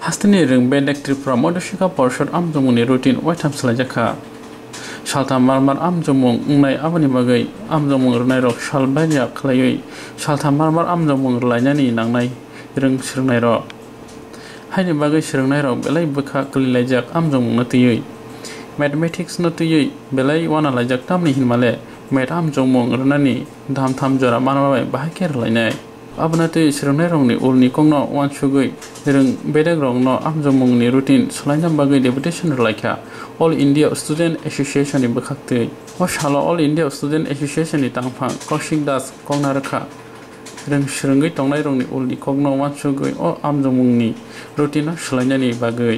हास्तिनि रोंबे नेक्ट्रिफ्रा मध्यशिखा पर्षद आमजमुंनि रुटिन वाइथाम सोलायजाखा सालथाम मारमार आमजमुं उंनाय आबानि बागै आमजमुं रनाय रक साल बायरिया खालायै सालथाम मारमार आमजमुं लायनायनि नांनाय रों सोलोंनाय रक हायनि बागै सोलोंनाय रक बेलाय बोखा गोलैलायजाक आमजमुं नतैयै मैथमेटिक्स नतैयै बेलाय वाना लायजाक तामनि हिनमाले मैथ आमजमुं रनानि धाम थाम जरा मानबाय बाहाय लायनाय आबनाते सोलोंनाय रंनि उलनि कंनो वानसुगै रों बेदेग रंनो आमजमुंनि रुटिन सोलायना बागै डेपुटेशन लायखा All India Student Association ni bekakti. Washala All India Student Association ni tangpang Kaushik Das Kongnaraka. Reng serenggai tongnai rong ni ulni kogno wansugoi o amjomung ni rutina selainnya ni bagai.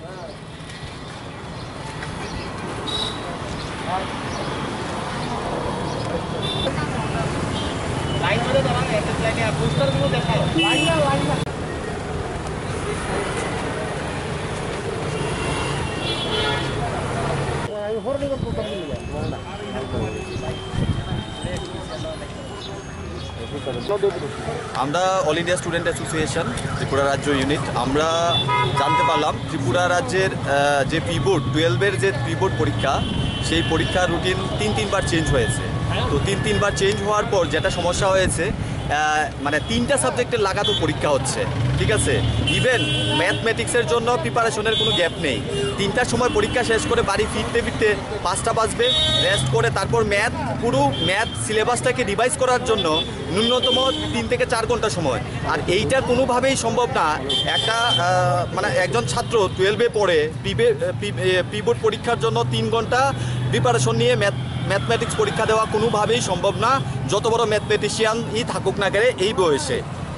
আমরা all India student association Tripura রাজ্য unit আমরা জানতে পারলাম ত্রিপুরা রাজ্যের যে pre-board 12-এর যে pre-board পরীক্ষা সেই পরীক্ষার রুটিন তিনবার চেঞ্জ হয়েছে। তো তিনবার চেঞ্জ হওয়ার পর যেটা সমস্যা হয়েছে মানে 3টা সাবজেক্টের লাগাতো পরীক্ষা হচ্ছে, ঠিক আছে। ইভেন ম্যাথমেটিক্সের জন্য প্রিপারেশনের কোনো গ্যাপ নেই। 3টার সময় পরীক্ষা শেষ করে বাড়ি ফিরতে 5টা বাজবে, রেস্ট করে তারপর পুরো ম্যাথ সিলেবাসটাকে রিভাইজ করার জন্য ন্যূনতম 3 থেকে 4 ঘন্টা সময়। আর এইটা কোনোভাবেই সম্ভব না একটা মানে একজন ছাত্র 12-এ পড়ে প্রি-বোর্ড পরীক্ষার জন্য 3 ঘন্টা প্রিপারেশন নিয়ে ম্যাথমেটিক্স পরীক্ষা দেওয়া কোনোভাবেই সম্ভব না, যত বড় ম্যাথমেটিশিয়ানই থাকুক না কেন এই বয়সে।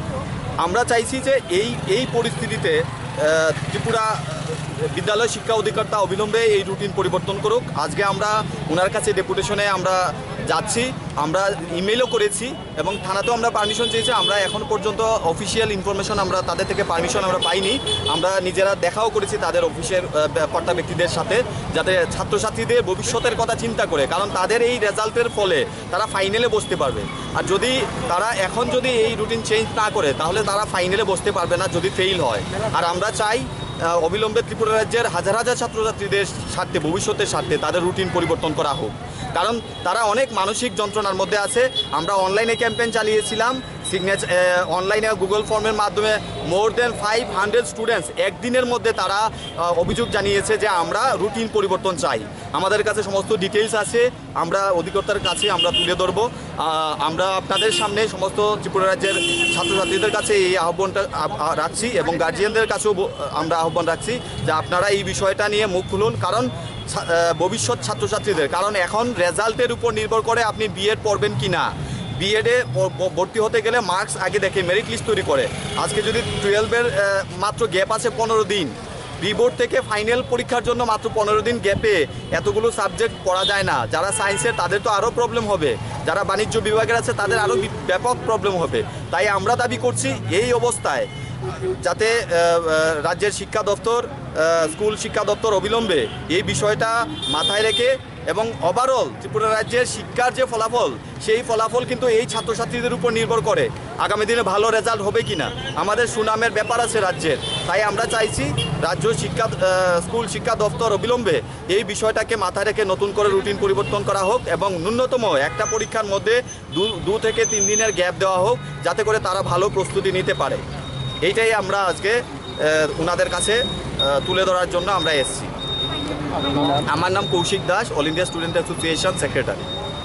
আমরা চাইছি যে এই পরিস্থিতিতে ত্রিপুরা বিদ্যালয় শিক্ষা অধিকর্তা অবিলম্বে এই রুটিন পরিবর্তন করুক। আজকে আমরা ওনার কাছে ডেপুটেশনে আমরা যাচ্ছি, আমরা ইমেলও করেছি এবং থানাতেও আমরা পারমিশন চেয়েছি। আমরা এখন পর্যন্ত অফিসিয়াল ইনফরমেশন আমরা তাদের থেকে পারমিশন আমরা পাইনি। আমরা নিজেরা দেখাও করেছি তাদের অফিসের কর্তা ব্যক্তিদের সাথে, যাতে ছাত্রছাত্রীদের ভবিষ্যতের কথা চিন্তা করে, কারণ তাদের এই রেজাল্টের ফলে তারা ফাইনালে বসতে পারবে। আর যদি তারা এখন যদি এই রুটিন চেঞ্জ না করে তাহলে তারা ফাইনালে বসতে পারবে না যদি ফেইল হয়। আর আমরা চাই অবিলম্বে ত্রিপুরা রাজ্যের হাজার হাজার ছাত্রছাত্রীদের স্বার্থে, ভবিষ্যতের স্বার্থে তাদের রুটিন পরিবর্তন করা হোক, কারণ তারা অনেক মানসিক যন্ত্রণার মধ্যে আছে। আমরা অনলাইনে ক্যাম্পেইন চালিয়েছিলাম, অনলাইনে গুগল ফর্মের মাধ্যমে মোর দেন 500 স্টুডেন্টস একদিনের মধ্যে তারা অভিযোগ জানিয়েছে যে আমরা রুটিন পরিবর্তন চাই। আমাদের কাছে সমস্ত ডিটেলস আছে, আমরা অধিকর্তার কাছে আমরা তুলে ধরব। আমরা আপনাদের সামনে সমস্ত ত্রিপুরা রাজ্যের ছাত্রছাত্রীদের কাছে এই আহ্বানটা রাখছি এবং গার্জিয়ানদের কাছেও আমরা আহ্বান রাখছি যে আপনারা এই বিষয়টা নিয়ে মুখ খুলুন, কারণ ভবিষ্যৎ ছাত্রছাত্রীদের, কারণ এখন রেজাল্টের উপর নির্ভর করে আপনি বিএড পড়বেন কি না। বিএডে ভর্তি হতে গেলে মার্কস আগে দেখে, মেরিট লিস্ট তৈরি করে। আজকে যদি 12-এর মাত্র গ্যাপ আছে 15 দিন, প্রি-বোর্ড থেকে ফাইনাল পরীক্ষার জন্য মাত্র 15 দিন গ্যাপে এতগুলো সাবজেক্ট পড়া যায় না। যারা সায়েন্সের তাদের তো আরও প্রবলেম হবে, যারা বাণিজ্য বিভাগের আছে তাদের আরও ব্যাপক প্রবলেম হবে। তাই আমরা দাবি করছি এই অবস্থায় যাতে রাজ্যের শিক্ষা দপ্তর, স্কুল শিক্ষা দপ্তর অবিলম্বে এই বিষয়টা মাথায় রেখে এবং ওভারঅল ত্রিপুরা রাজ্যের শিক্ষার যে ফলাফল, সেই ফলাফল কিন্তু এই ছাত্রছাত্রীদের উপর নির্ভর করে আগামী দিনে ভালো রেজাল্ট হবে কিনা। আমাদের সুনামের ব্যাপার আছে রাজ্যের, তাই আমরা চাইছি রাজ্য স্কুল শিক্ষা দপ্তর অবিলম্বে এই বিষয়টাকে মাথায় রেখে নতুন করে রুটিন পরিবর্তন করা হোক এবং ন্যূনতম একটা পরীক্ষার মধ্যে 2 থেকে 3 দিনের গ্যাপ দেওয়া হোক, যাতে করে তারা ভালো প্রস্তুতি নিতে পারে। এইটাই আমরা আজকে ওনাদের কাছে তুলে ধরার জন্য আমরা এসেছি। আমার নাম Kaushik Das, all India student association secretary.